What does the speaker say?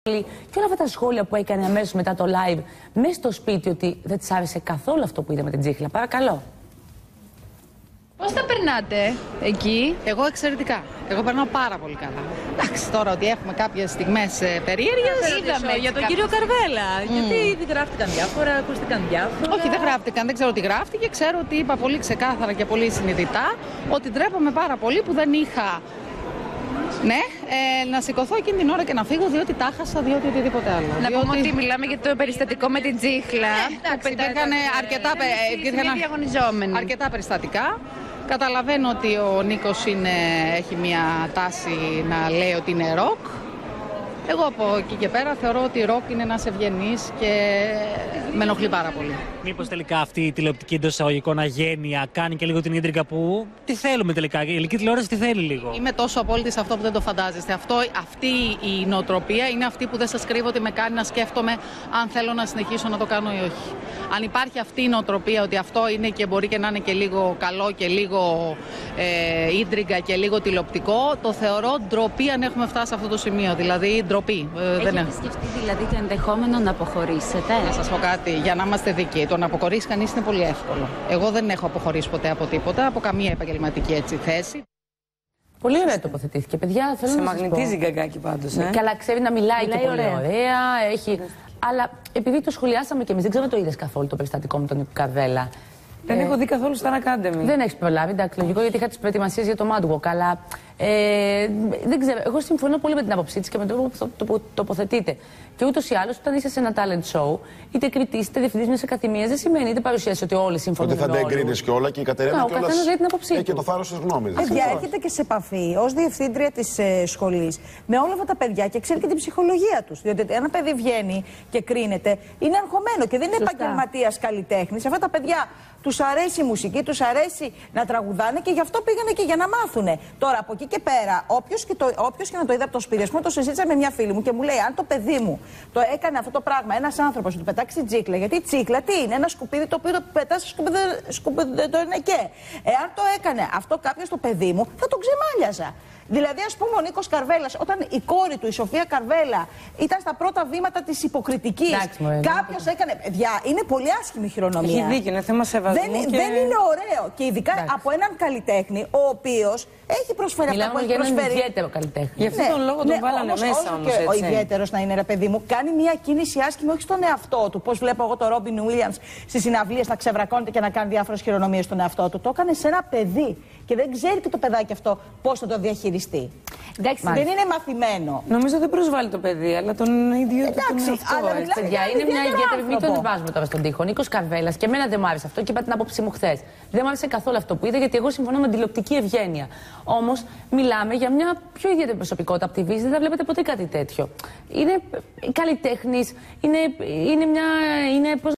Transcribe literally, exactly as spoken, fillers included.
Και όλα αυτά τα σχόλια που έκανε αμέσως μετά το live μέσα στο σπίτι, ότι δεν της άρεσε καθόλου αυτό που είδε με την Τσίχλα. Παρακαλώ. Πώς τα περνάτε εκεί? Εγώ εξαιρετικά. Εγώ περνάω πάρα πολύ καλά. Εντάξει, τώρα ότι έχουμε κάποιες στιγμές περίεργες. Είδαμε για τον κύριο Καρβέλα. Mm. Γιατί γράφτηκαν διάφορα, ακούστηκαν διάφορα. Όχι, δεν γράφτηκαν, δεν ξέρω τι γράφτηκε. Ξέρω ότι είπα πολύ ξεκάθαρα και πολύ συνειδητά ότι ντρέπομαι πάρα πολύ που δεν είχα. Ναι, ε, να σηκωθώ εκείνη την ώρα και να φύγω, διότι τα χάσα, διότι οτιδήποτε άλλο. Να διότι... πούμε ότι μιλάμε για το περιστατικό με την Τσίχλα. Ε, εντάξει, υπήρχαν αρκετά, διαγωνιζόμενοι. αρκετά περιστατικά. Καταλαβαίνω ότι ο Νίκος είναι, έχει μια τάση να λέει ότι είναι ροκ. Εγώ από εκεί και πέρα θεωρώ ότι ροκ είναι ένας ευγενής και με ενοχλεί πάρα πολύ. Μήπως τελικά αυτή η τηλεοπτική εντός εισαγωγικών αγένεια κάνει και λίγο την ίντριγκα που τι θέλουμε τελικά, η ελληνική τηλεόραση τι θέλει λίγο? Είμαι τόσο απόλυτη σε αυτό που δεν το φαντάζεστε. Αυτό, αυτή η νοοτροπία είναι αυτή που δεν σας κρύβω ότι με κάνει να σκέφτομαι αν θέλω να συνεχίσω να το κάνω ή όχι. Αν υπάρχει αυτή η νοοτροπία ότι αυτό είναι και μπορεί και να είναι και λίγο καλό και λίγο ε, ίντριγκα και λίγο τηλεοπτικό, το θεωρώ ντροπή αν έχουμε φτάσει σε αυτό το σημείο. Δηλαδή ντροπή. Έχετε δεν σκεφτεί δηλαδή το ενδεχόμενο να αποχωρήσετε? Να σας πω κάτι, για να είμαστε δίκαιοι. Το να αποχωρήσει κανείς είναι πολύ εύκολο. Εγώ δεν έχω αποχωρήσει ποτέ από τίποτα, από καμία επαγγελματική έτσι θέση. Πολύ ωραία τοποθετήθηκε, παιδιά. Θέλω σε να μαγνητίζει γκαγκάκι πάντως. Ε? Καλά, ξέρει να μιλάει, μιλάει και πολύ ωραία. ωραία έχει... Αλλά επειδή το σχολιάσαμε και εμείς, δεν ξέρω αν το είδες καθόλου το περιστατικό με τον Νίκο Καρβέλα. Δεν ε, έχω δει καθόλου Star Academy. Δεν έχεις προλάβει, εντάξει, λογικό, γιατί είχα τις προετοιμασίες για το Mad Walk. Αλλά ε, δεν ξέρω, εγώ συμφωνώ πολύ με την άποψή της και με το που το, το, το, τοποθετείτε. Και ούτως ή άλλως, όταν είσαι σε ένα talent show, είτε κριτής είτε διευθυντής μιας ακαδημίας, δεν σημαίνει είτε παρουσίαση ότι όλοι συμφωνούν. Ότι θα τα εγκρίνεις και όλα και η Κατερίνα και όλα. Έχει και το θάρρος της γνώμης. Παιδιά, έρχεται και σε επαφή ως διευθύντρια της ε, σχολής με όλα αυτά τα παιδιά και ξέρει και την ψυχολογία τους. Διότι ένα παιδί βγαίνει και κρίνεται, είναι αγχωμένο και δεν είναι επαγγελματίας καλλιτέχνης. Αυτά τα παιδιά τους αρέσει η μουσική, τους αρέσει να τραγουδάνε και γι' αυτό πήγανε και για να μάθουνε. Τώρα από εκεί και πέρα, όποιος και, και να το είδε από το σπίτι, ας πούμε, το συζήτησα με μια φίλη μου και μου λέει: αν το παιδί μου το έκανε αυτό το πράγμα, ένας άνθρωπος του πετάξει την τσίχλα, γιατί η τσίχλα τι είναι, ένα σκουπίδι το οποίο το πετάς σκουπιδεντοενεκέ. Εάν το έκανε αυτό κάποιος το παιδί μου, θα τον ξεμάλιαζα. Δηλαδή, ας πούμε, ο Νίκος Καρβέλας, όταν η κόρη του, η Σοφία Καρβέλα, ήταν στα πρώτα βήματα της υποκριτικής. Κάποιος έκανε. Παιδιά, είναι πολύ άσχημη χειρονομία. Έχει δίκιο, είναι θέμα σεβασμού. Δεν, και... δεν είναι ωραίο. Και ειδικά εντάξει. από έναν καλλιτέχνη, ο οποίος έχει προσφέρει Μιλάμε αυτά που έχει για προσφέρει. έναν ιδιαίτερο καλλιτέχνη. Γι' αυτόν ναι, τον λόγο τον ναι, βάλανε όμως, μέσα όμως. Ο ιδιαίτερος να είναι, ρε παιδί μου, κάνει μια κίνηση άσχημη, όχι στον εαυτό του. Πώς βλέπω εγώ τον Ρόμπιν Ουίλιαμς στις συναυλίες να ξεβρακώνεται και να κάνει διάφορες χειρονομίες στον εαυτό του. Το έκανε σε ένα παιδί. Και δεν ξέρει και το παιδάκι αυτό πώς θα το διαχειριστεί. Εντάξει, δεν είναι μαθημένο. Νομίζω δεν προσβάλλει το παιδί, αλλά τον ίδιο Εντάξει, τον εαυτό. Αλλά παιδιά, είναι μια ιδιαίτερη. Μην τον βάζουμε τώρα στον τοίχο. Νίκος Καρβέλας, και εμένα δεν μου άρεσε αυτό και είπα την άποψή μου χθες. Δεν μου άρεσε καθόλου αυτό που είδα, γιατί εγώ συμφωνώ με την τηλεοπτική ευγένεια. Όμως μιλάμε για μια πιο ιδιαίτερη προσωπικότητα από τη Βύση, δεν θα βλέπετε ποτέ κάτι τέτοιο. Είναι καλλιτέχνης, είναι, είναι μια. Είναι,